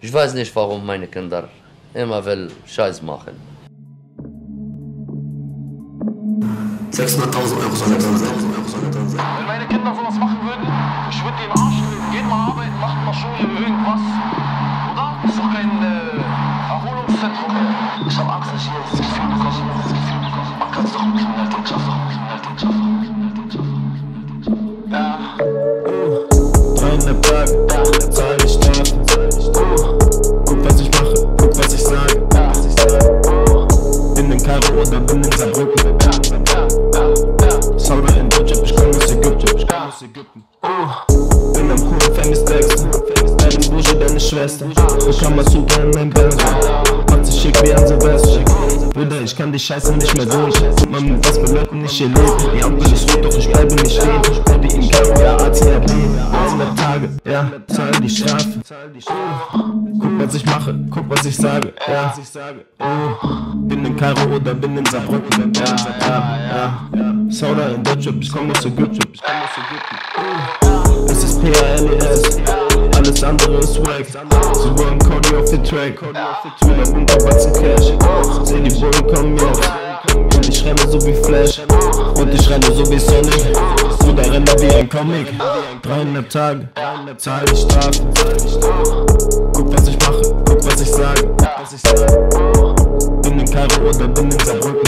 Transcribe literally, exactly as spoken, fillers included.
Ich weiß nicht, warum meine Kinder immer will Scheiß machen. sechshunderttausend Euro soll er drin sein. Wenn meine Kinder sowas machen würden, ich würde den Arsch treten. Geht mal arbeiten, macht mal Schule, irgendwas. Oder? Ist doch kein äh, Erholungszentrum mehr. Ich hab Angst, dass ich hier das Gefühl bekomme. Man kann es doch im Kriminalität schaffen. Kriminalität schaffen. Kriminalität schaffen. Ja. dreihundert Tage, zahl ich Strafe. Guck, was ich mache, guck, was ich sage. Bin in Kairo oder bin in Saarbrücken. Sauber in Deutschland, ich komm aus Ägypten. Bin am coolen Family-Stacks. Deine Busche, deine Schwester. Du kann mal zu gerne mein Benz. Macht sich schick wie an Silvester. Bruder, ich kann die Scheiße nicht mehr durch. Guck mal, mit was mit Leuten nicht hier lebt. Die Ampel ist rot, doch ich bleibe nicht stehen. Baby in Kairo, ja, A C R B. dreihundert Tage, ja, zahl die Strafe. Guck, was ich mache, guck, was ich sage, ja. Bin in Kairo oder bin in Saarbrücken, ja, ja, ja. Sauda in Deutschland, ich komm aus Ägypten. Es ist P A L E S, alles andere ist wack. Sie wollen Cody auf den Track, Bruder, Bunkerbatzen Cash. Seh die Bullen kommen jetzt, und ich renne so wie Flash. Und ich renne so wie Sonic, Bruder, renne wie ein Comic. dreihundert Tage, zahl die Strafe. Guck, was ich mache, guck, was ich sage. Bin in Kairo oder bin in Saarbrücken.